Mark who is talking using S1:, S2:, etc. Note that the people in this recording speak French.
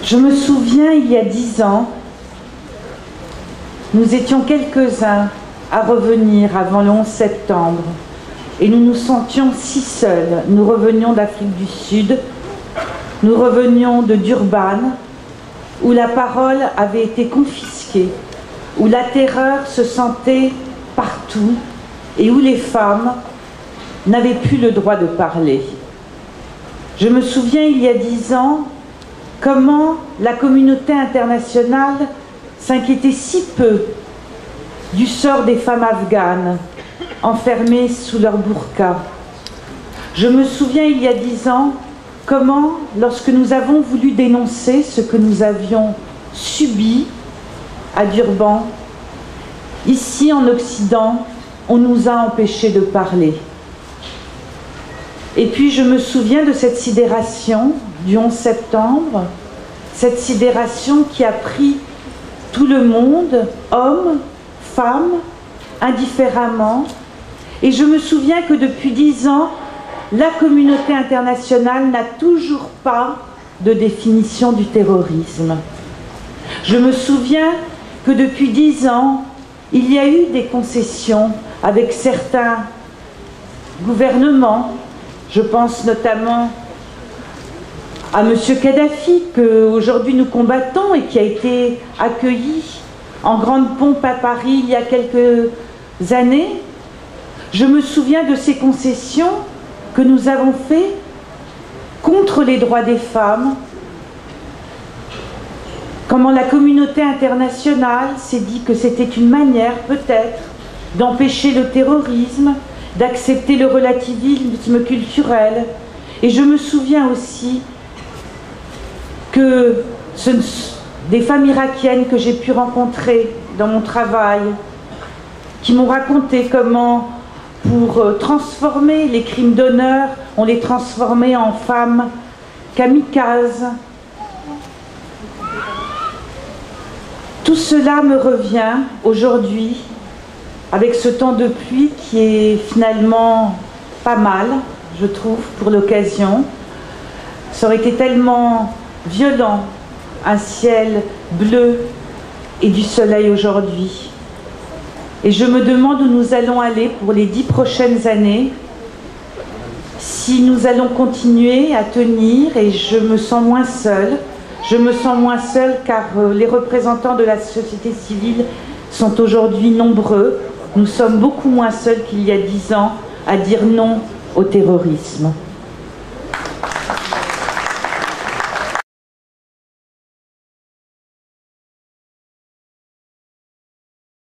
S1: Je me souviens, il y a 10 ans, nous étions quelques-uns à revenir avant le 11 septembre et nous nous sentions si seuls. Nous revenions d'Afrique du Sud, nous revenions de Durban, où la parole avait été confisquée, où la terreur se sentait partout et où les femmes n'avaient plus le droit de parler. Je me souviens, il y a 10 ans, comment la communauté internationale s'inquiétait si peu du sort des femmes afghanes enfermées sous leur burqa. Je me souviens, il y a 10 ans, comment, lorsque nous avons voulu dénoncer ce que nous avions subi à Durban, ici en Occident, on nous a empêchés de parler. Et puis je me souviens de cette sidération du 11 septembre, cette sidération qui a pris tout le monde, hommes, femmes, indifféremment. Et je me souviens que depuis 10 ans, la communauté internationale n'a toujours pas de définition du terrorisme. Je me souviens que depuis 10 ans, il y a eu des concessions avec certains gouvernements. Je pense notamment à M. Kadhafi, qu'aujourd'hui nous combattons et qui a été accueilli en grande pompe à Paris il y a quelques années. Je me souviens de ces concessions que nous avons faites contre les droits des femmes, comment la communauté internationale s'est dit que c'était une manière peut-être d'empêcher le terrorisme, d'accepter le relativisme culturel. Et je me souviens aussi que des femmes irakiennes que j'ai pu rencontrer dans mon travail, qui m'ont raconté comment, pour transformer les crimes d'honneur, on les transformait en femmes kamikazes. Tout cela me revient aujourd'hui, avec ce temps de pluie qui est finalement pas mal, je trouve, pour l'occasion. Ça aurait été tellement violent, un ciel bleu et du soleil aujourd'hui. Et je me demande où nous allons aller pour les 10 prochaines années, si nous allons continuer à tenir, et je me sens moins seule. Je me sens moins seule car les représentants de la société civile sont aujourd'hui nombreux. Nous sommes beaucoup moins seuls qu'il y a 10 ans à dire non au terrorisme.